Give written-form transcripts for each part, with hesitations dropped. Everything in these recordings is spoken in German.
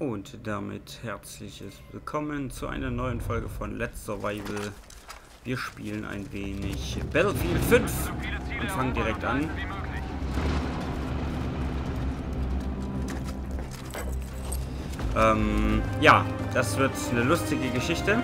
Und damit herzliches Willkommen zu einer neuen Folge von Let's Survival. Wir spielen ein wenig Battlefield 5 und fangen direkt an. Ja, das wird eine lustige Geschichte.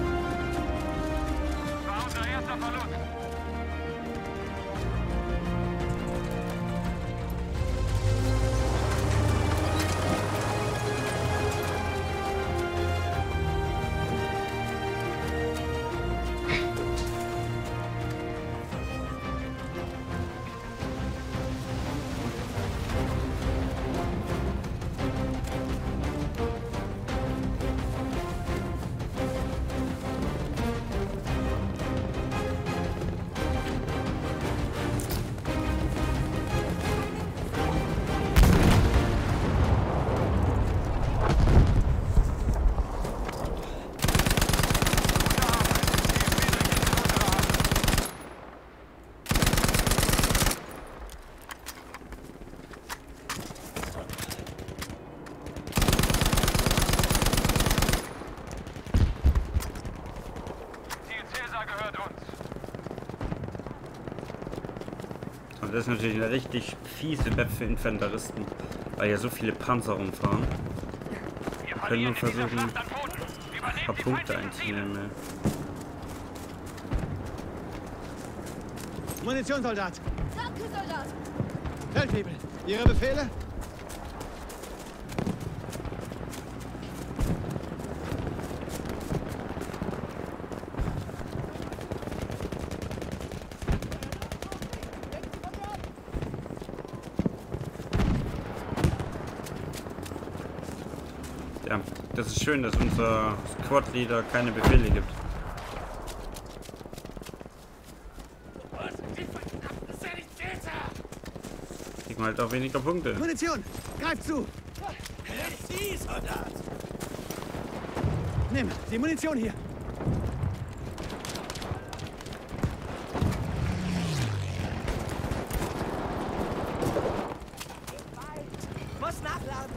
Das ist natürlich eine richtig fiese Map für Infanteristen, weil ja so viele Panzer rumfahren. Wir können nur versuchen, ein paar Punkte einzunehmen. Munitionssoldat! Danke, Soldat! Feldwebel, Ihre Befehle? Ja, das ist schön, dass unser Squad-Leader keine Befehle gibt. Kriegen wir halt auch weniger Punkte. Munition! Greif zu! Soldat! Nimm die Munition hier! Muss nachladen!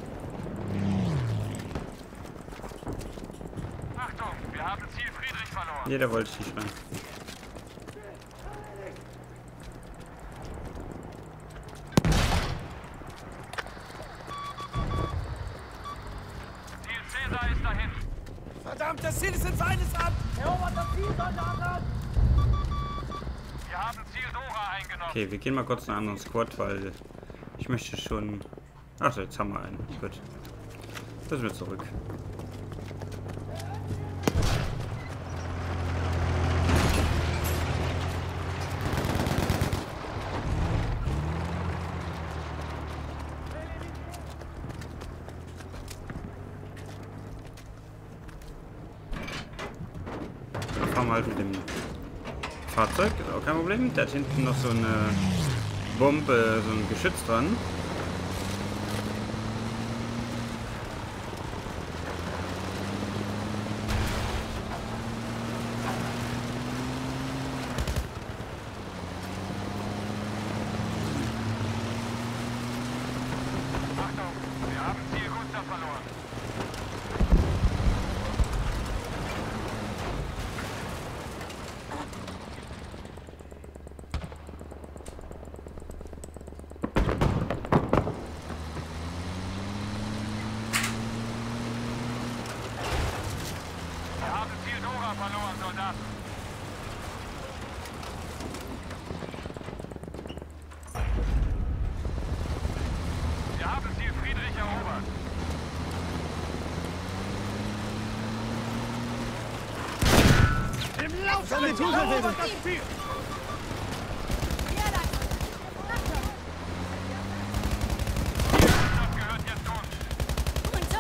Achtung, wir haben Ziel Friedrich verloren. Jeder wollte nicht rein. Ziel Cäsar ist dahin. Verdammt, das Ziel ist in Feindeshand! Erobert das Ziel, Soldaten! Wir haben Ziel Dora eingenommen. Okay, wir gehen mal kurz in einen anderen Squad, weil ich möchte schon... Ach so, jetzt haben wir einen. Gut. Müssen wir zurück. Fahren wir halt mit dem Fahrzeug, ist auch kein Problem. Da hat hinten noch so eine Bombe, so ein Geschütz dran. Achtung, wir haben Ziel Gustav verloren. Wir haben Ziel Dora verloren, Soldaten. Wir haben Ziel Friedrich erobert. Im Lauf! Munition, Ziel! Das gehört jetzt uns.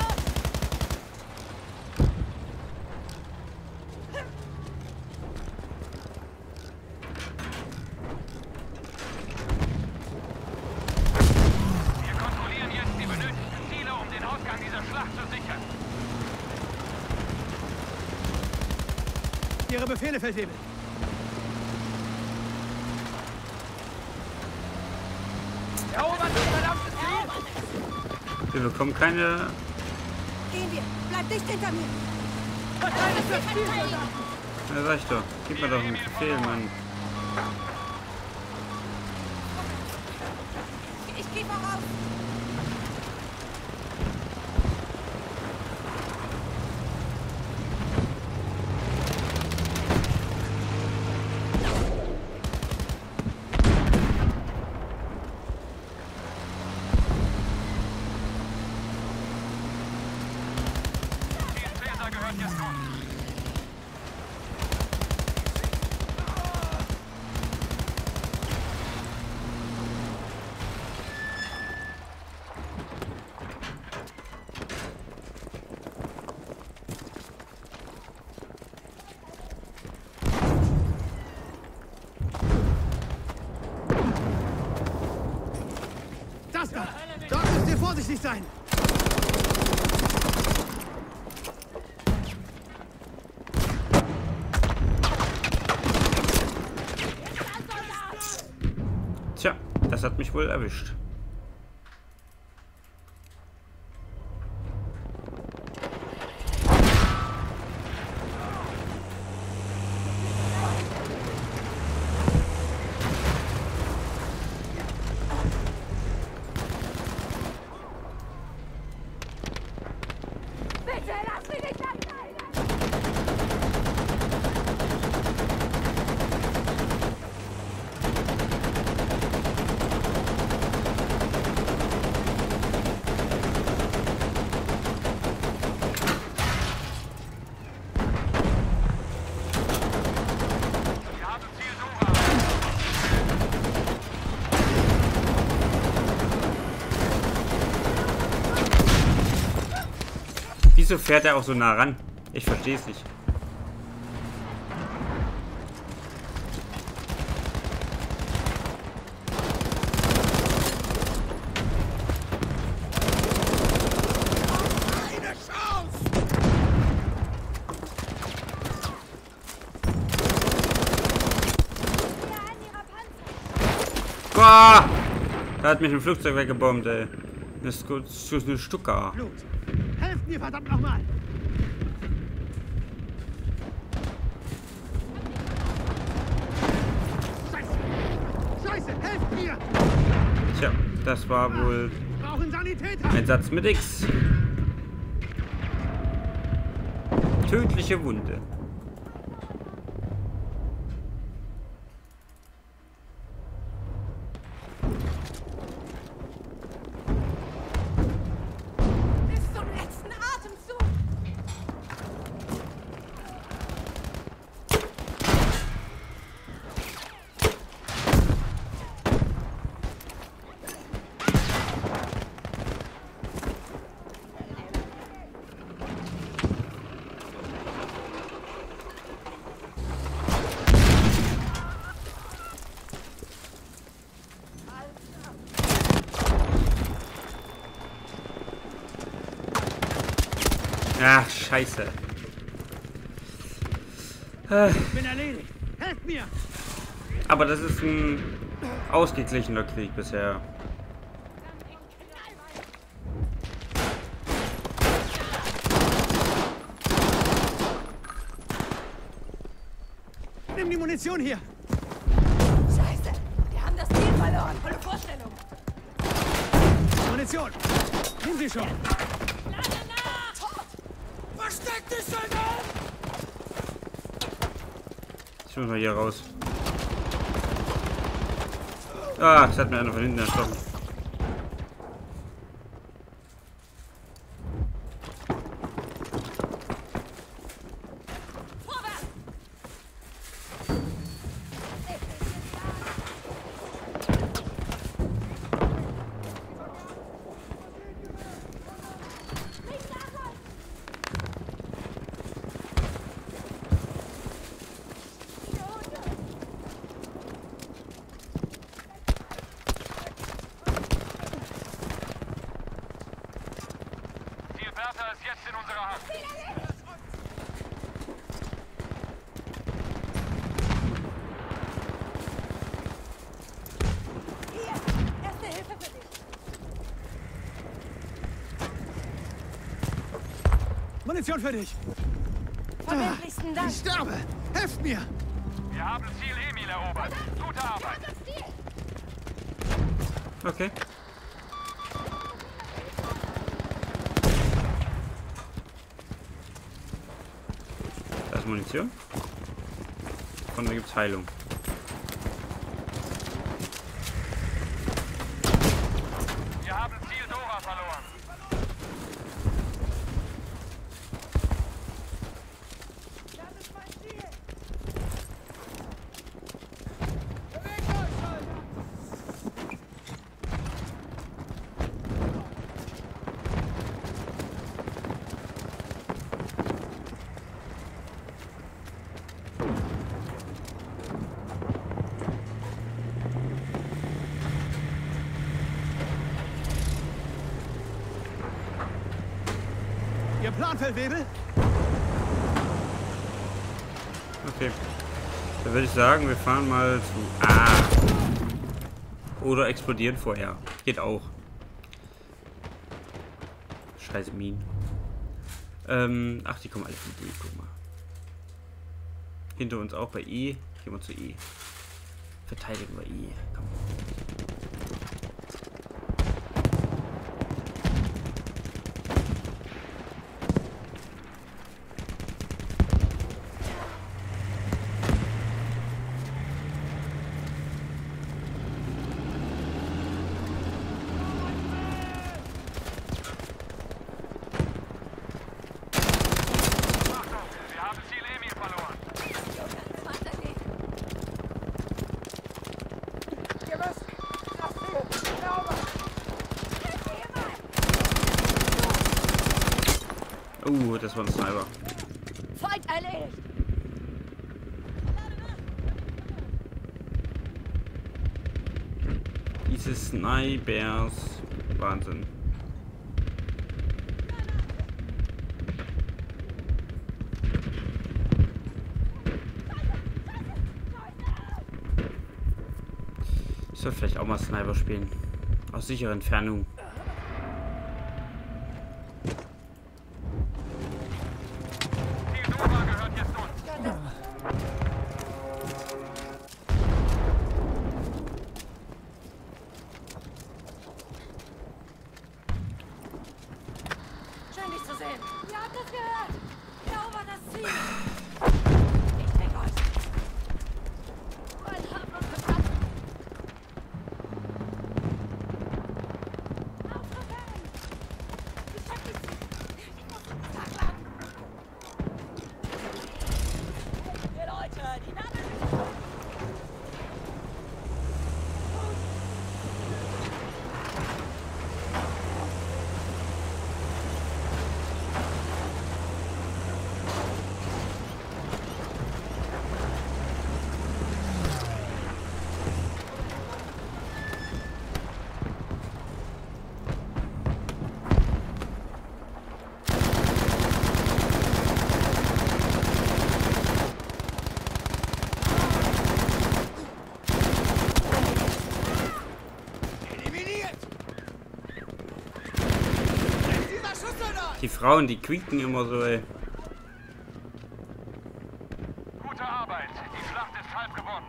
Wir kontrollieren jetzt die benötigten Ziele, um den Ausgang dieser Schlacht zu sichern. Ihre Befehle, Feldwebel! Erobert das verdammte Ziel! Wir bekommen keine Gehen wir. Bleib dicht hinter mir. Ja, sag ich doch. Gib mir doch einen Befehl, Mann. Ich geh voraus. Cäsar gehört jetzt uns. Das da! Dort müsst ihr vorsichtig sein! Tja, das hat mich wohl erwischt. Bitte lass mich nicht alleine. Wir haben Ziel Dora. Wieso fährt er auch so nah ran? Ich verstehe es nicht. Eine Chance! Ja, an ihrer Panzer. Boah! Da hat mich ein Flugzeug weggebombt, ey. Das ist eine Stuka. Blut! Helft mir, verdammt nochmal! Scheiße! Scheiße, helft mir! Tja, das war wohl Wir brauchen Sanitäter! ein Satz mit X. Tödliche Wunde. Bis zum letzten Atemzug. Ach, scheiße. Ich bin erledigt! Helft mir! Aber das ist ein ausgeglichener Krieg bisher. Nimm die Munition hier! Scheiße. Wir haben das Ziel verloren. Volle Vorstellung. Munition! Nimm sie schon! Lade nach. Tot. Versteck dich, Soldat! Ich muss mal hier raus. Ah, es hat mir einer von hinten erstochen. Vorwärts. Nicht nachlassen. Ziel Bertha ist jetzt in unserer Hand. Hier. Erste Hilfe für dich. Munition für dich. Verbindlichsten Dank. Ich sterbe. Helft mir. Wir haben Ziel Emil erobert. Gute Arbeit. Okay. Da ist Munition. Und da gibt's Heilung. Wir haben Ziel Dora verloren. Ihr Plan, Feldwebel? Okay. Dann würde ich sagen, wir fahren mal zu A. Oder explodieren vorher. Geht auch. Scheiße Minen. Ach, die kommen alle von D, guck mal. Hinter uns auch bei E. Gehen wir zu E. Verteidigen wir E. Komm. Wir haben Ziel Emil verloren. Das war ein Sniper. Feind erledigt. Diese Snipers. Wahnsinn. Ich soll vielleicht auch mal Sniper spielen. Aus sicherer Entfernung. Ziel Dora gehört jetzt uns. Schön, dich zu sehen. Ihr habt es gehört. Erobert das Ziel. Ich bin euch. Mein Hafen und Verpassen. Aufgefallen. Ich hab dich. Ich muss uns tackern. Ihr Leute, die Nadel ist tot. Eliminiert! Dieser Schusssoldat! Die Frauen, die quieken immer so, ey. Gute Arbeit. Die Schlacht ist halb gewonnen.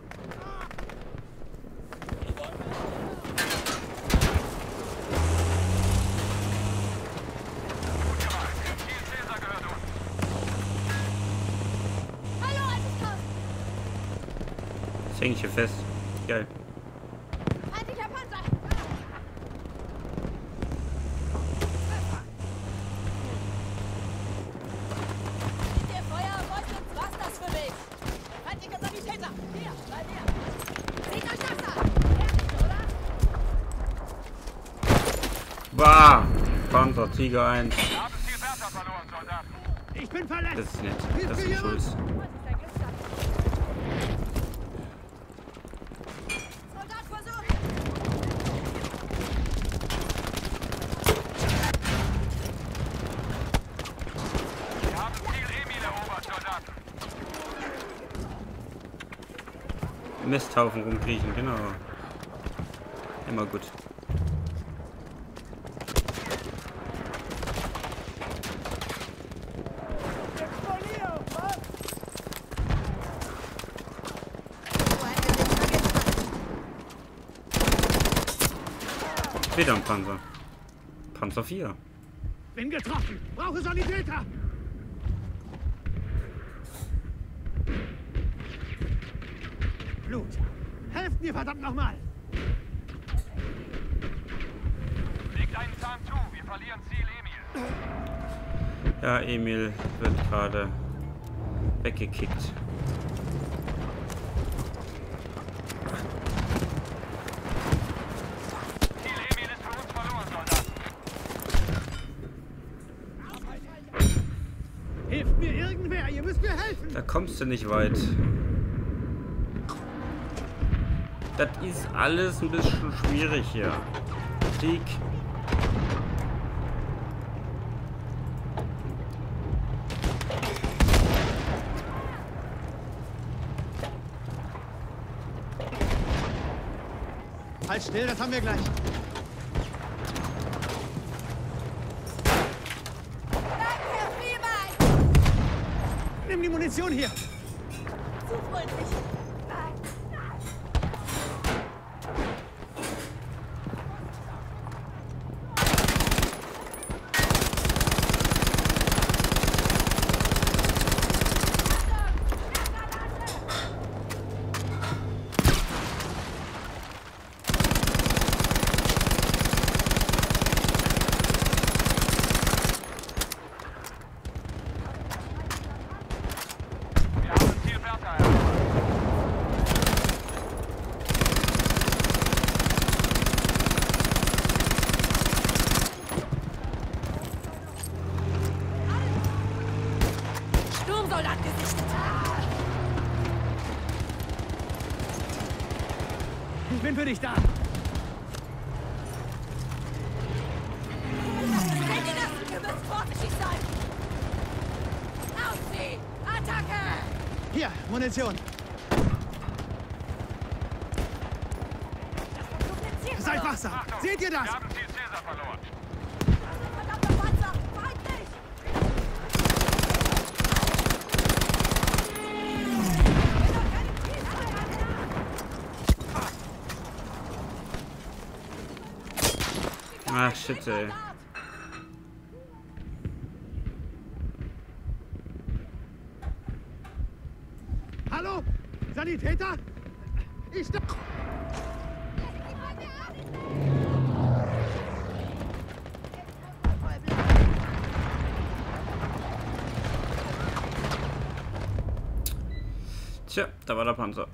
Gut gemacht. Ziel Caesar gehört uns. Hallo, Alter! Das hänge ich hier fest. Geil. Feindlicher Panzer! Mit dem Feuer wollte uns was das für mich! Feindlicher Sanitäter! Hier, bei mir! Seht euch das an! Herrlich, oder? Bah! Panzer, Tiger 1. Wir haben Ziel Bertha verloren, Soldaten. Ich bin verletzt! Das ist nett. Das ist ein Schulz. Soldat versucht! Wir haben Ziel Emil erobert, Soldaten. Misthaufen rumkriechen, genau. Immer gut. Wieder ein Panzer. Panzer 4. Bin getroffen. Brauche Sanitäter. Blut. Helft mir verdammt nochmal. Legt einen Zahn zu. Wir verlieren Ziel Emil. Ja, Emil wird gerade weggekickt. Ziel Emil ist für uns verloren, Soldat. Hilft mir irgendwer. Ihr müsst mir helfen. Da kommst du nicht weit. Das ist alles ein bisschen schwierig hier. Krieg. Halt still, das haben wir gleich. Danke, vielmals! Nimm die Munition hier. Zu freundlich. Nein, nein. Wir haben Ziel Bertha erreicht. Sturmsoldat gesichtet. Ich bin für dich da. Seht ihr das? Ihr müsst vorsichtig sein. Auf sie! Attacke! Hier, Munition. Seid wachsam. Achtung, Seht ihr das? Wir haben Ziel Caesar verloren. Verdammter Panzer! Feindlich! Ach, shit, ey. Hallo? Sanitäter? Ich da. Tja, da war der Panzer.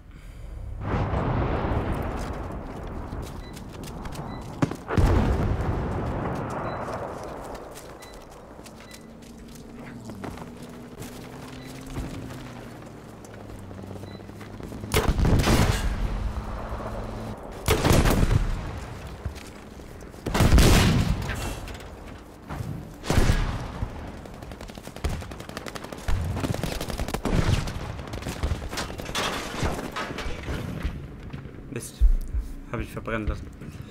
Mist. Habe ich verbrennen lassen.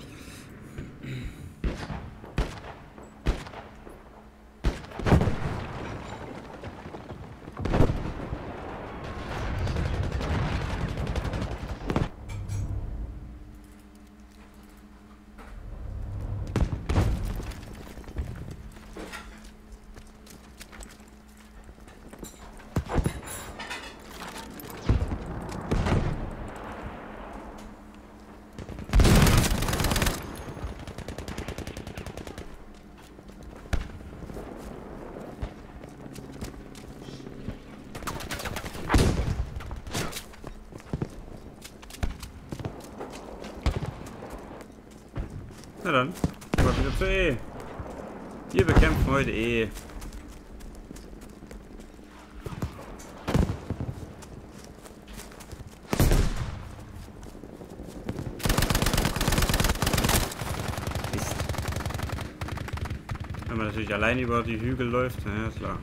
Na dann, mal wieder zu E. Wir bekämpfen heute E. Mist. Wenn man natürlich allein über die Hügel läuft, na ja, klar.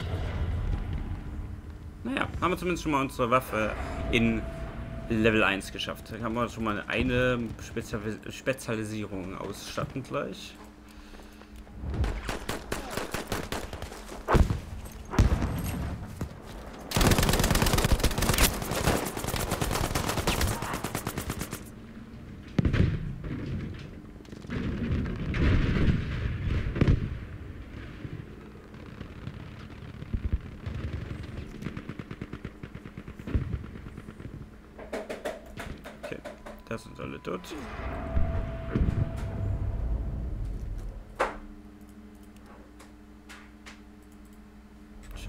Naja, haben wir zumindest schon mal unsere Waffe in Level 1 geschafft. Da haben wir schon mal eine Spezialisierung ausstatten gleich. Das sind alle tot. Tja.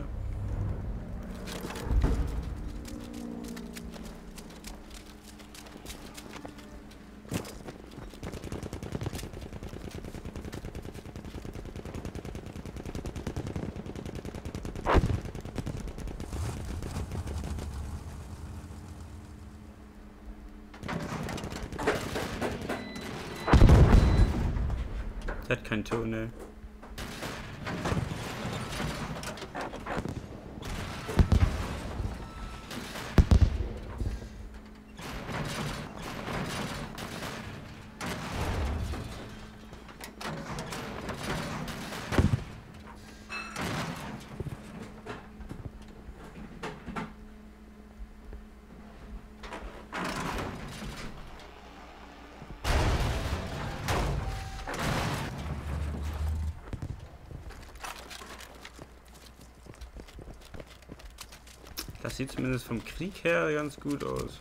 Der hat keinen Ton, ey. Das sieht zumindest vom Krieg her ganz gut aus.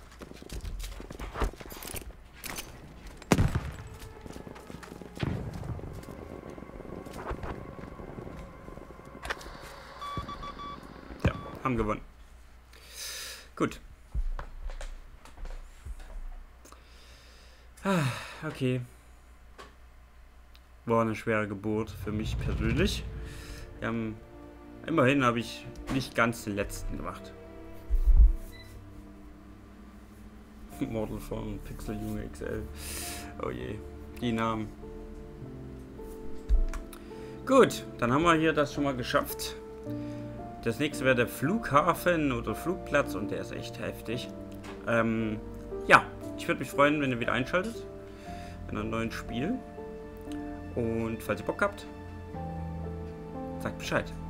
Ja, haben gewonnen. Gut. Okay. War eine schwere Geburt für mich persönlich. Immerhin habe ich nicht ganz den letzten gemacht. Model von Pixel Junge XL. Oh je, die Namen. Gut, dann haben wir hier das schon mal geschafft. Das nächste wäre der Flughafen oder Flugplatz und der ist echt heftig. Ja, ich würde mich freuen, wenn ihr wieder einschaltet in einem neuen Spiel. Und falls ihr Bock habt, sagt Bescheid.